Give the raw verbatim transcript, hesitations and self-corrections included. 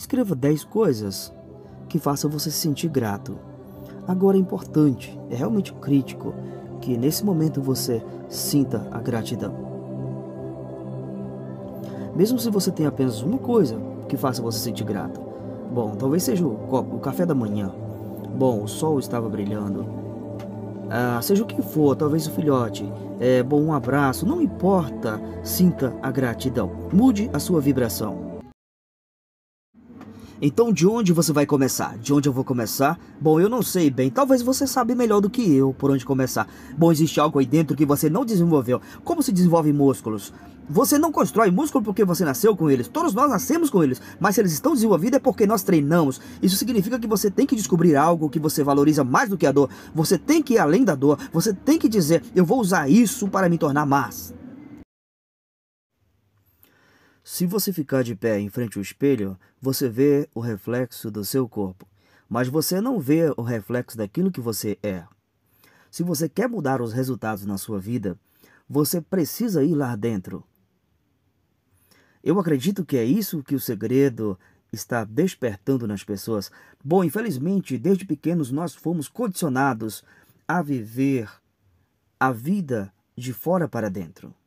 Escreva dez coisas que façam você se sentir grato. Agora é importante, é realmente crítico, que nesse momento você sinta a gratidão. Mesmo se você tem apenas uma coisa que faça você se sentir grato. Bom, talvez seja o, copo, o café da manhã. Bom, o sol estava brilhando. Ah, seja o que for, talvez o filhote. É, bom, um abraço, não importa, sinta a gratidão. Mude a sua vibração. Então, de onde você vai começar? De onde eu vou começar? Bom, eu não sei bem. Talvez você sabe melhor do que eu por onde começar. Bom, existe algo aí dentro que você não desenvolveu. Como se desenvolve músculos? Você não constrói músculo porque você nasceu com eles. Todos nós nascemos com eles. Mas se eles estão desenvolvidos é porque nós treinamos. Isso significa que você tem que descobrir algo que você valoriza mais do que a dor. Você tem que ir além da dor. Você tem que dizer, eu vou usar isso para me tornar mais. Se você ficar de pé em frente ao espelho, você vê o reflexo do seu corpo, mas você não vê o reflexo daquilo que você é. Se você quer mudar os resultados na sua vida, você precisa ir lá dentro. Eu acredito que é isso que o segredo está despertando nas pessoas. Bom, infelizmente, desde pequenos nós fomos condicionados a viver a vida de fora para dentro.